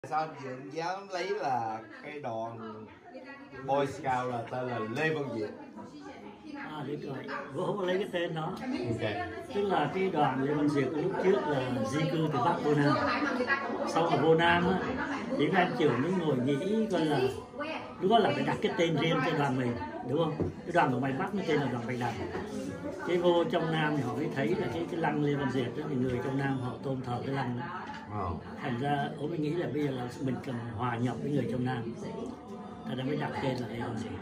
Sao anh Diện dám lấy là cái đoàn Boy Scout là tên là Lê Văn Việt? Đúng rồi, Vũ không có lấy cái tên đó. Okay. Tức là cái đoàn Lê Văn Diệp lúc trước là di cư từ Bắc vô Nam. Sau ở vô Nam á, thì các anh trưởng mới ngồi nghĩ coi là lúc đó là phải đặt cái tên riêng cho đoàn mình, đúng không? Cái đoàn của ngoài Bắc nó tên là đoàn Bạch Đằng. Cái vô trong Nam thì họ mới thấy là cái lăng Lê Văn Diệp đó, thì người trong Nam họ tôn thờ cái lăng đó. Thành ra ông mới nghĩ là bây giờ là mình cần hòa nhập với người trong Nam, thành ra mới đặt tên là Lê Văn Diệp.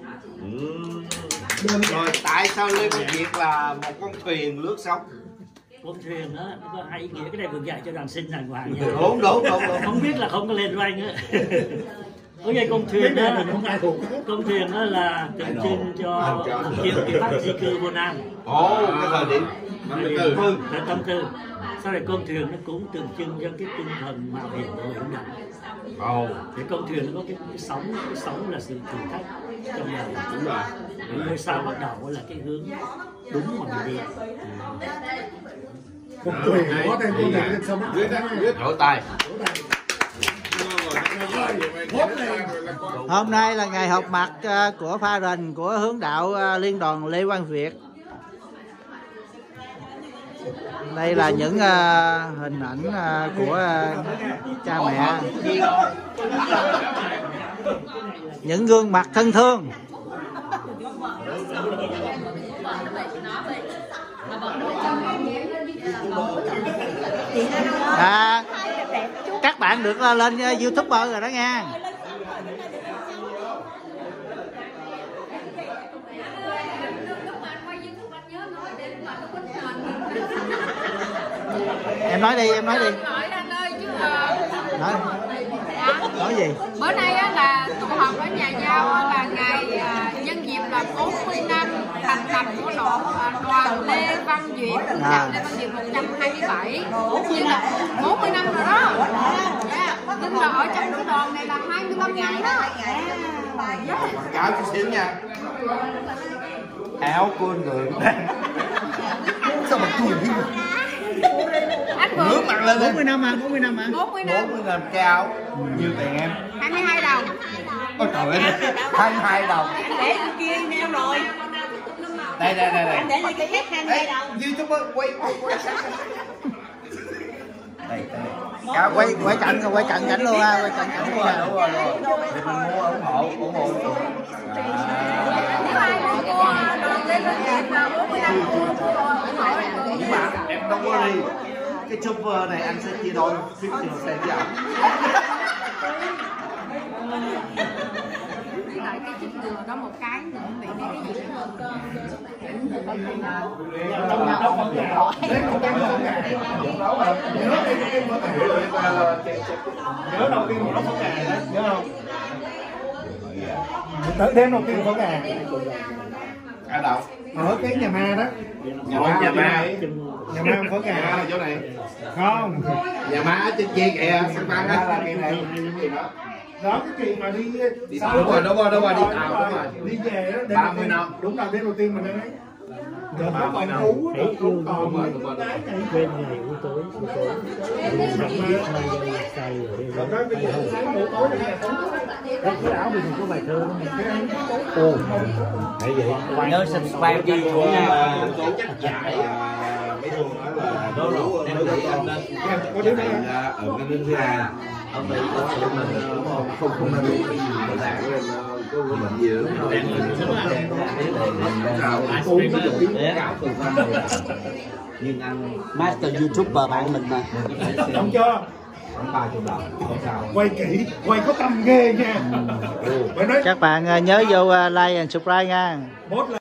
Rồi tại sao Lê Văn Việt là một con thuyền lướt sóng? Con thuyền đó nó có hai ý nghĩa, cái này vừa dạy cho đoàn sinh đàng hoàng nha. Đúng. Không biết là không có lên rank á. Có cái con thuyền đó là tượng trưng cho chuyện cái Bắc di cư vô Nam. Cái thời điểm Tâm tư. Sau này con thuyền nó cũng tượng trưng cho cái tinh thần mạo hiểm của người lãnh đạo. Cái con thuyền nó có cái sóng là sự thử thách trong đời. Đúng rồi. Ngôi sao bắt đầu là cái hướng đúng mà mình đi. Con thuyền có thêm con thuyền lên sông. Vỗ tay. Hôm nay là ngày họp mặt của pha rình của hướng đạo Liên đoàn Lê Văn Việt. Đây là những hình ảnh của cha mẹ, những gương mặt thân thương. Các bạn được lên YouTuber rồi đó nha. Em nói đi. Nói gì? Bữa nay á, là tụ họp ở nhà giao là ngày nhân dịp là 40 năm thành lập của đoàn Lê Văn Duyệt, Lê Văn Duyệt 127. Nhưng là 40 năm rồi đó. Nhưng mà ở trong lữ đoàn này là 25 năm đó. Quảng cáo chút xíu nha. Áo của người sao mà cùi đi mà. Ngước mặt lên 40 năm mà 40 năm. 40 năm cái áo nhiêu tiền em? 22 đồng. Ôi trời ơi, 22 đồng. Để kia neo rồi. Đây. Anh để lại cái khác 22 đồng. YouTuber quay. Đây. Quay cận cảnh luôn ha, quay cận cảnh luôn ha. Đúng rồi. Thì mình mua ủng hộ. Nhưng mà em đâu có đi. Cái chopper này anh sẽ chia đôi 50% với ổng. Lại cái chiếc dừa đó một cái nữa bị cái gì Nhớ đầu tiên một lốc pháo gà đó, nhớ không? Đêm đầu tiên pháo gà. Ở đâu? Ở cái nhà ma đó. Nhà ma pháo gà chỗ này. Không. Nhà ma ở trên kia kìa, sân băng á là kỳ này. Đó cái kỳ mà đi Đúng rồi, đi tàu đúng rồi. Đi về đó, 30 năm. Đúng là đêm đầu tiên mình đấy. Rồi nó còn cú đó, cũng còn quên ngày buổi tối cái áo mình có bài thơ đó. Vậy nhớ subscribe cho YouTube nha. Tổ chức giải mấy thường đó là đó rồi em thấy anh nên có đứa này ở cái bên thứ hai ông ấy có sự mình không nên bị cái gì mà làm của em có bệnh gì nữa nhưng anh Master YouTuber bạn mình mà. Không cho. khoảng 30 đồng không sao. Quay kỹ, quay có tâm ghê nha. Các bạn nhớ vô like and subscribe nha.